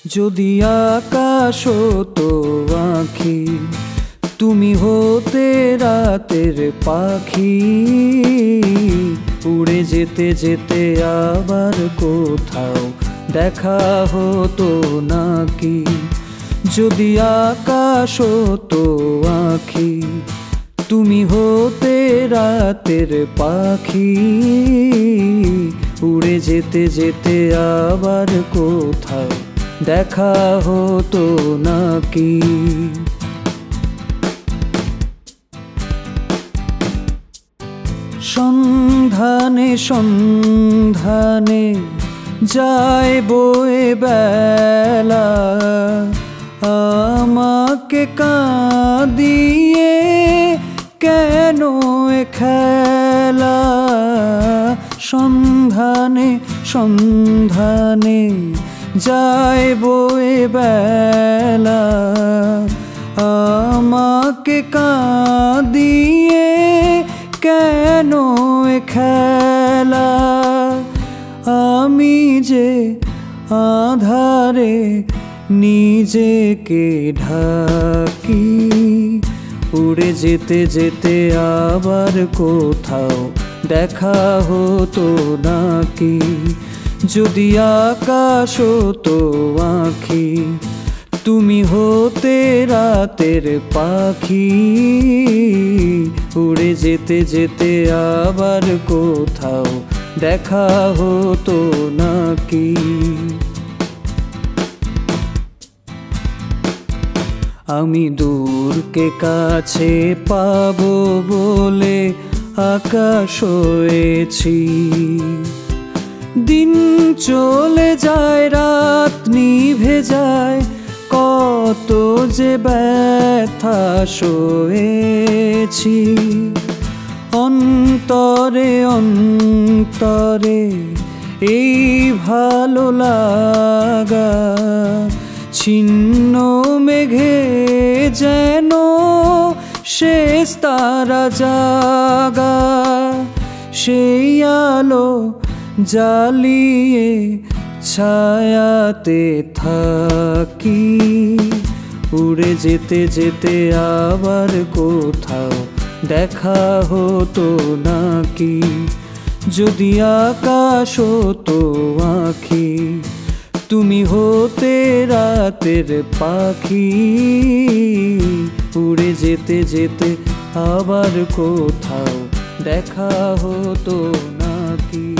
যদি আকাশ হতো আঁখি, তুমি হতে রাতের পাখি। উড়ে যেতে যেতে আবার কোথাও দেখা হতো নাকি। যদি আকাশ হতো আঁখি, তুমি হতে রাতের পাখি। উড়ে যেতে যেতে আবার কোথাও দেখা হতো নাকি। সন্ধানে সন্ধানে যায় বয়ে বেলা, আমাকে কাঁদিয়ে কেন এ খেলা। সন্ধানে সন্ধানে যায় বয়ে বেলা, আমাকে কাঁদিয়ে কেন এ খেলা। আমি যে আঁধারে নিজেকে ঢাকি। উড়ে যেতে যেতে আবার কোথাও দেখা হতো নাকি। যদি আকাশ হতো আঁখি, তুমি হতে রাতের পাখি। উড়ে যেতে যেতে আবার কোথাও দেখা হতো নাকি। আমি দূরকে কাছে পাবো বলে আকাশ হয়েছি। দিন চলে যায়, রাত নিভে যায়, কত যে ব্যথা সয়েছি। অন্তরে অন্তরে এই ভালো লাগা, ছিন্ন মেঘে যেন শেষ তারা জাগা। সেই আলো জ্বালিয়ে ছায়াতে থাকি। উড়ে যেতে যেতে আবার কোথাও দেখা হতো নাকি। যদি আকাশ হতো আঁখি, তুমি হতে রাতের পাখি। উড়ে যেতে যেতে আবার কোথাও দেখা হতো নাকি।